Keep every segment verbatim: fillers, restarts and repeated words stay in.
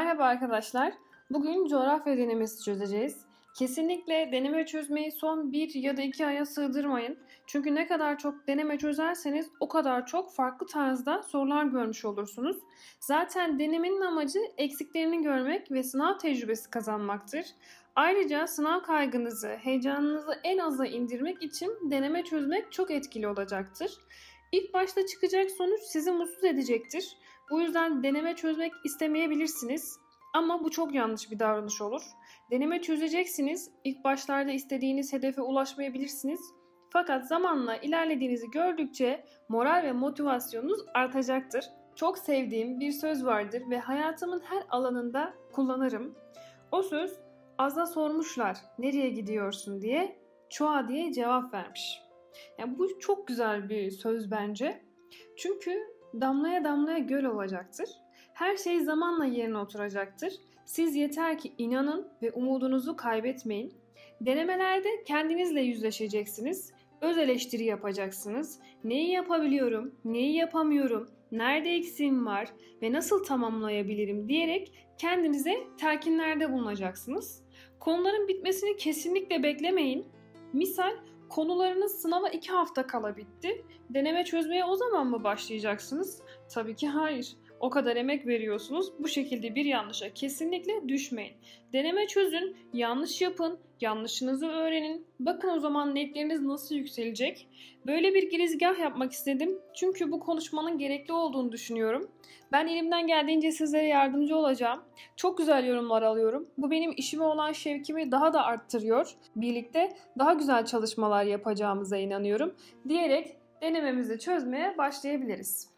Merhaba arkadaşlar. Bugün coğrafya denemesi çözeceğiz. Kesinlikle deneme çözmeyi son bir ya da iki aya sığdırmayın. Çünkü ne kadar çok deneme çözerseniz o kadar çok farklı tarzda sorular görmüş olursunuz. Zaten denemenin amacı eksiklerini görmek ve sınav tecrübesi kazanmaktır. Ayrıca sınav kaygınızı, heyecanınızı en aza indirmek için deneme çözmek çok etkili olacaktır. İlk başta çıkacak sonuç sizi mutsuz edecektir. Bu yüzden deneme çözmek istemeyebilirsiniz. Ama bu çok yanlış bir davranış olur. Deneme çözeceksiniz. İlk başlarda istediğiniz hedefe ulaşmayabilirsiniz. Fakat zamanla ilerlediğinizi gördükçe moral ve motivasyonunuz artacaktır. Çok sevdiğim bir söz vardır ve hayatımın her alanında kullanırım. O söz, aza sormuşlar nereye gidiyorsun diye, çoğa diye cevap vermiş. Yani bu çok güzel bir söz bence. Çünkü damlaya damlaya göl olacaktır. Her şey zamanla yerine oturacaktır. Siz yeter ki inanın ve umudunuzu kaybetmeyin. Denemelerde kendinizle yüzleşeceksiniz. Öz eleştiri yapacaksınız. Neyi yapabiliyorum, neyi yapamıyorum, nerede eksiğim var ve nasıl tamamlayabilirim diyerek kendinize telkinlerde bulunacaksınız. Konuların bitmesini kesinlikle beklemeyin. Misal, konularınız sınava iki hafta kala bitti. Deneme çözmeye o zaman mı başlayacaksınız? Tabii ki hayır. O kadar emek veriyorsunuz. Bu şekilde bir yanlışa kesinlikle düşmeyin. Deneme çözün, yanlış yapın, yanlışınızı öğrenin. Bakın o zaman netleriniz nasıl yükselecek. Böyle bir girizgah yapmak istedim. Çünkü bu konuşmanın gerekli olduğunu düşünüyorum. Ben elimden geldiğince sizlere yardımcı olacağım. Çok güzel yorumlar alıyorum. Bu benim işime olan şevkimi daha da arttırıyor. Birlikte daha güzel çalışmalar yapacağımıza inanıyorum. Diyerek denememizi çözmeye başlayabiliriz.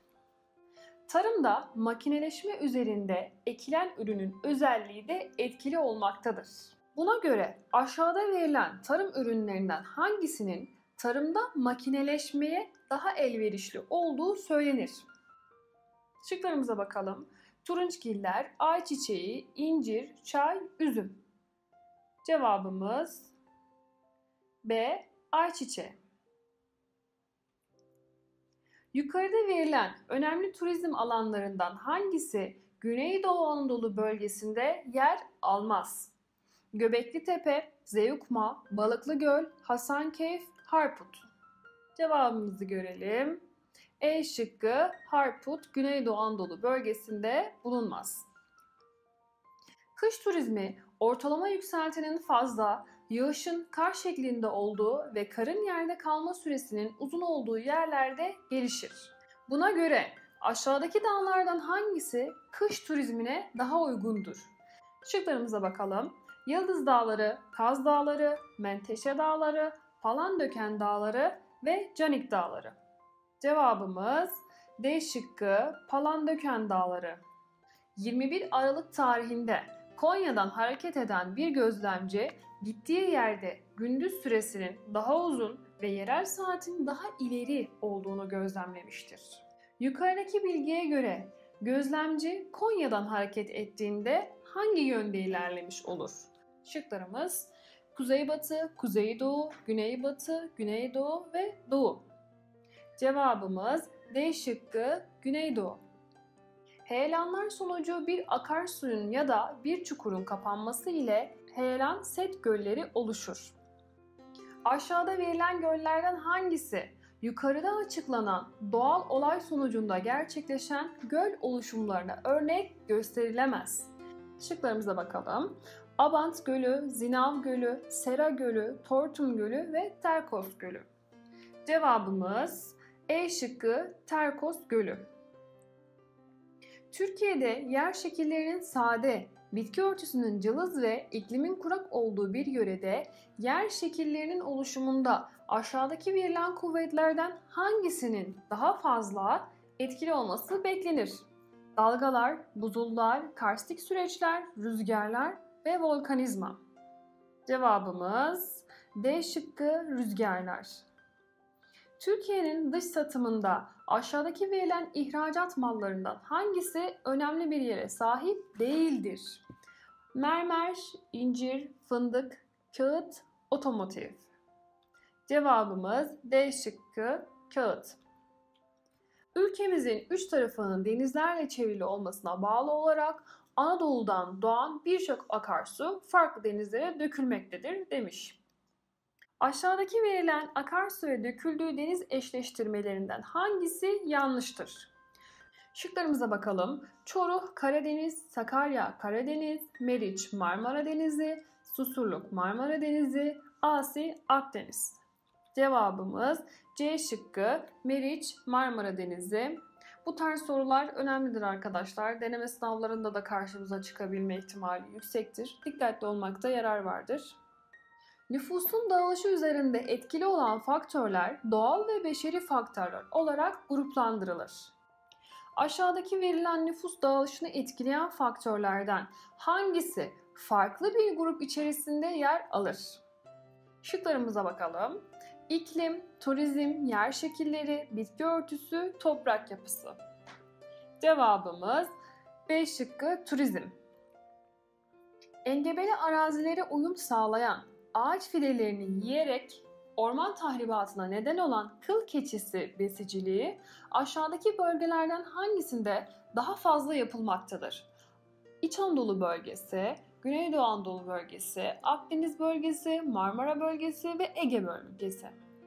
Tarımda makineleşme üzerinde ekilen ürünün özelliği de etkili olmaktadır. Buna göre aşağıda verilen tarım ürünlerinden hangisinin tarımda makineleşmeye daha elverişli olduğu söylenir? Şıklarımıza bakalım. Turunçgiller, ayçiçeği, incir, çay, üzüm. Cevabımız B. Ayçiçeği. Yukarıda verilen önemli turizm alanlarından hangisi Güneydoğu Anadolu bölgesinde yer almaz? Göbeklitepe, Zeyukma, Balıklıgöl, Hasankeyf, Harput. Cevabımızı görelim. E şıkkı Harput, Güneydoğu Anadolu bölgesinde bulunmaz. Kış turizmi ortalama yükseltinin fazla, yağışın kar şeklinde olduğu ve karın yerde kalma süresinin uzun olduğu yerlerde gelişir. Buna göre aşağıdaki dağlardan hangisi kış turizmine daha uygundur? Şıklarımıza bakalım. Yıldız Dağları, Kaz Dağları, Menteşe Dağları, Palandöken Dağları ve Canik Dağları. Cevabımız D şıkkı Palandöken Dağları. yirmi bir Aralık tarihinde Konya'dan hareket eden bir gözlemci gittiği yerde gündüz süresinin daha uzun ve yerel saatin daha ileri olduğunu gözlemlemiştir. Yukarıdaki bilgiye göre gözlemci Konya'dan hareket ettiğinde hangi yönde ilerlemiş olur? Şıklarımız kuzeybatı, kuzeydoğu, güneybatı, güneydoğu ve doğu. Cevabımız D şıkkı güneydoğu. Heyelanlar sonucu bir akarsuyun ya da bir çukurun kapanması ile heyelan set gölleri oluşur. Aşağıda verilen göllerden hangisi yukarıda açıklanan doğal olay sonucunda gerçekleşen göl oluşumlarına örnek gösterilemez? Şıklarımıza bakalım. Abant Gölü, Zinav Gölü, Sera Gölü, Tortum Gölü ve Terkos Gölü. Cevabımız E şıkkı Terkos Gölü. Türkiye'de yer şekillerinin sade, bitki örtüsünün cılız ve iklimin kurak olduğu bir yörede yer şekillerinin oluşumunda aşağıdaki verilen kuvvetlerden hangisinin daha fazla etkili olması beklenir? Dalgalar, buzullar, karstik süreçler, rüzgarlar ve volkanizma. Cevabımız D şıkkı rüzgarlar. Türkiye'nin dış satımında aşağıdaki verilen ihracat mallarından hangisi önemli bir yere sahip değildir? Mermer, incir, fındık, kağıt, otomotiv. Cevabımız D şıkkı kağıt. Ülkemizin üç tarafının denizlerle çevrili olmasına bağlı olarak Anadolu'dan doğan birçok akarsu farklı denizlere dökülmektedir demiş. Aşağıdaki verilen akarsuya döküldüğü deniz eşleştirmelerinden hangisi yanlıştır? Şıklarımıza bakalım. Çoruh Karadeniz, Sakarya Karadeniz, Meriç Marmara Denizi, Susurluk Marmara Denizi, Asi Akdeniz. Cevabımız C şıkkı Meriç Marmara Denizi. Bu tarz sorular önemlidir arkadaşlar. Deneme sınavlarında da karşımıza çıkabilme ihtimali yüksektir. Dikkatli olmakta yarar vardır. Nüfusun dağılışı üzerinde etkili olan faktörler doğal ve beşeri faktörler olarak gruplandırılır. Aşağıdaki verilen nüfus dağılışını etkileyen faktörlerden hangisi farklı bir grup içerisinde yer alır? Şıklarımıza bakalım. İklim, turizm, yer şekilleri, bitki örtüsü, toprak yapısı. Cevabımız B şıkkı turizm. Engebeli arazilere uyum sağlayan ağaç fidelerini yiyerek orman tahribatına neden olan kıl keçisi besiciliği aşağıdaki bölgelerden hangisinde daha fazla yapılmaktadır? İç Anadolu bölgesi, Güneydoğu Anadolu bölgesi, Akdeniz bölgesi, Marmara bölgesi ve Ege bölgesi.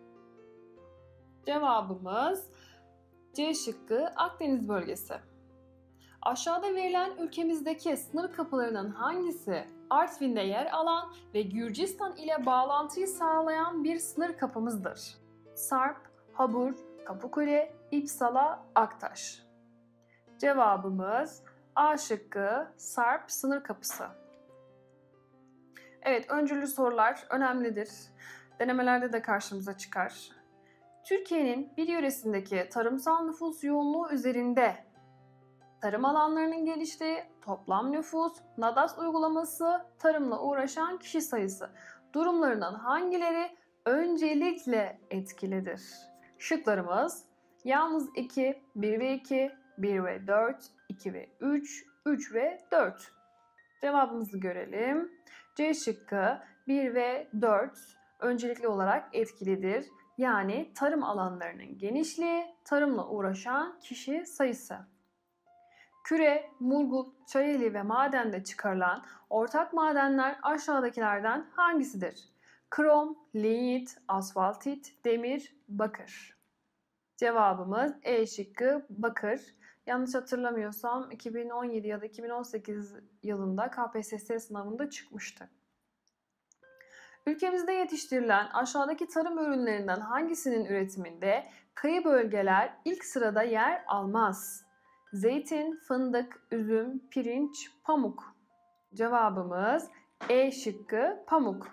Cevabımız C şıkkı Akdeniz bölgesi. Aşağıda verilen ülkemizdeki sınır kapılarının hangisi Artvin'de yer alan ve Gürcistan ile bağlantıyı sağlayan bir sınır kapımızdır? Sarp, Habur, Kapıkule, İpsala, Aktaş. Cevabımız A şıkkı Sarp sınır kapısı. Evet, öncüllü sorular önemlidir. Denemelerde de karşımıza çıkar. Türkiye'nin bir yöresindeki tarımsal nüfus yoğunluğu üzerinde tarım alanlarının geliştiği toplam nüfus, NADAS uygulaması, tarımla uğraşan kişi sayısı durumlarından hangileri öncelikle etkilidir? Şıklarımız yalnız iki, bir ve iki, bir ve dört, iki ve üç, üç ve dört. Cevabımızı görelim. C şıkkı bir ve dört öncelikli olarak etkilidir. Yani tarım alanlarının genişliği, tarımla uğraşan kişi sayısı. Küre, Murgul, Çayeli ve madende çıkarılan ortak madenler aşağıdakilerden hangisidir? Krom, linyit, asfaltit, demir, bakır. Cevabımız E şıkkı bakır. Yanlış hatırlamıyorsam iki bin on yedi ya da iki bin on sekiz yılında K P S S sınavında çıkmıştı. Ülkemizde yetiştirilen aşağıdaki tarım ürünlerinden hangisinin üretiminde kıyı bölgeler ilk sırada yer almaz? Zeytin, fındık, üzüm, pirinç, pamuk. Cevabımız E şıkkı pamuk.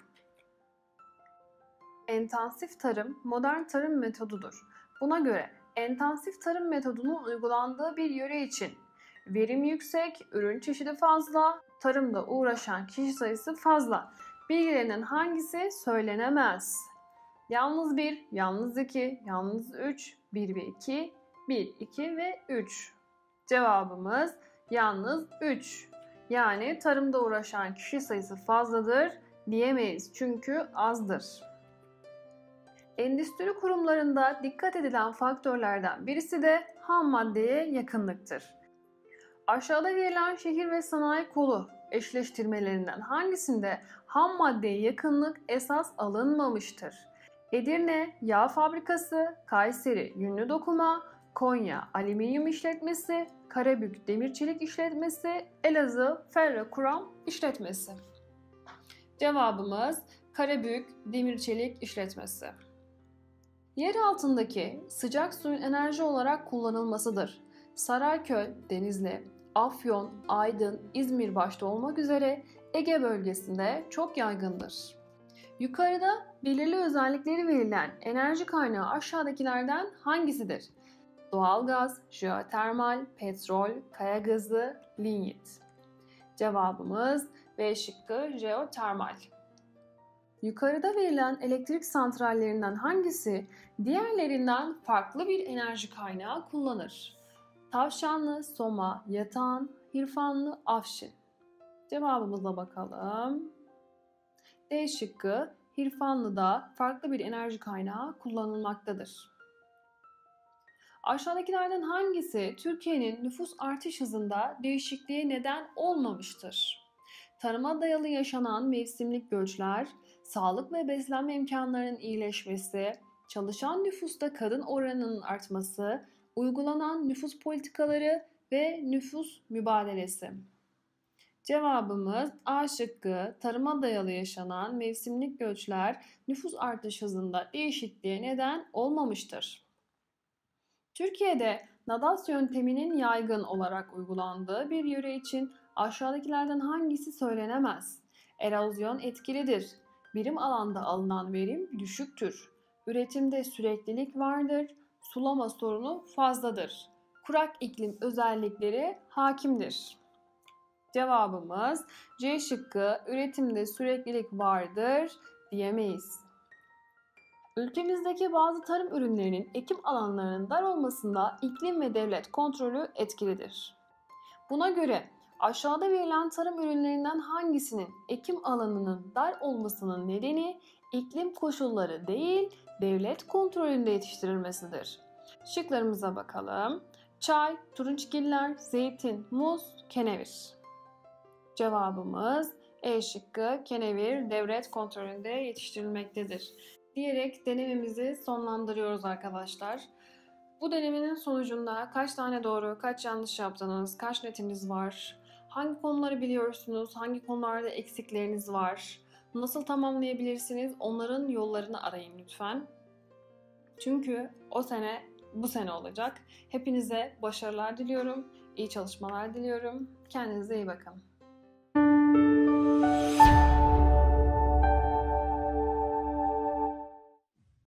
Entensif tarım modern tarım metodudur. Buna göre entensif tarım metodunun uygulandığı bir yöre için verim yüksek, ürün çeşidi fazla, tarımda uğraşan kişi sayısı fazla. Bilgilerinin hangisi söylenemez? Yalnız bir, yalnız iki, yalnız üç, bir ve iki, bir, iki ve üç. Cevabımız yalnız üç. Yani tarımda uğraşan kişi sayısı fazladır diyemeyiz çünkü azdır. Endüstri kurumlarında dikkat edilen faktörlerden birisi de ham maddeye yakınlıktır. Aşağıda verilen şehir ve sanayi kolu eşleştirmelerinden hangisinde ham maddeye yakınlık esas alınmamıştır? Edirne Yağ Fabrikası, Kayseri Yünlü Dokuma, Konya Alüminyum İşletmesi, Karabük Demir Çelik İşletmesi, Elazığ Ferro-Kuram İşletmesi. Cevabımız Karabük Demir Çelik İşletmesi. Yer altındaki sıcak suyun enerji olarak kullanılmasıdır. Sarayköy, Denizli, Afyon, Aydın, İzmir başta olmak üzere Ege bölgesinde çok yaygındır. Yukarıda belirli özellikleri verilen enerji kaynağı aşağıdakilerden hangisidir? Doğalgaz, jeotermal, petrol, kaya gazı, linyit. Cevabımız B şıkkı jeotermal. Yukarıda verilen elektrik santrallerinden hangisi diğerlerinden farklı bir enerji kaynağı kullanır? Tavşanlı, Soma, Yatağan, Hirfanlı, Afşin. Cevabımıza bakalım. D şıkkı Hirfanlı'da farklı bir enerji kaynağı kullanılmaktadır. Aşağıdakilerden hangisi Türkiye'nin nüfus artış hızında değişikliğe neden olmamıştır? Tarıma dayalı yaşanan mevsimlik göçler, sağlık ve beslenme imkanlarının iyileşmesi, çalışan nüfusta kadın oranının artması, uygulanan nüfus politikaları ve nüfus mübadelesi. Cevabımız A şıkkı, tarıma dayalı yaşanan mevsimlik göçler nüfus artış hızında değişikliğe neden olmamıştır. Türkiye'de Nadas yönteminin yaygın olarak uygulandığı bir yöre için aşağıdakilerden hangisi söylenemez? Erozyon etkilidir. Birim alanda alınan verim düşüktür. Üretimde süreklilik vardır. Sulama sorunu fazladır. Kurak iklim özellikleri hakimdir. Cevabımız C şıkkı, üretimde süreklilik vardır diyemeyiz. Ülkemizdeki bazı tarım ürünlerinin ekim alanlarının dar olmasında iklim ve devlet kontrolü etkilidir. Buna göre aşağıda verilen tarım ürünlerinden hangisinin ekim alanının dar olmasının nedeni iklim koşulları değil, devlet kontrolünde yetiştirilmesidir? Şıklarımıza bakalım. Çay, turunçgiller, zeytin, muz, kenevir. Cevabımız E şıkkı, kenevir devlet kontrolünde yetiştirilmektedir diyerek denememizi sonlandırıyoruz arkadaşlar. Bu denemenin sonucunda kaç tane doğru, kaç yanlış yaptınız, kaç netiniz var, hangi konuları biliyorsunuz, hangi konularda eksikleriniz var, nasıl tamamlayabilirsiniz, onların yollarını arayın lütfen. Çünkü o sene bu sene olacak. Hepinize başarılar diliyorum, iyi çalışmalar diliyorum. Kendinize iyi bakın.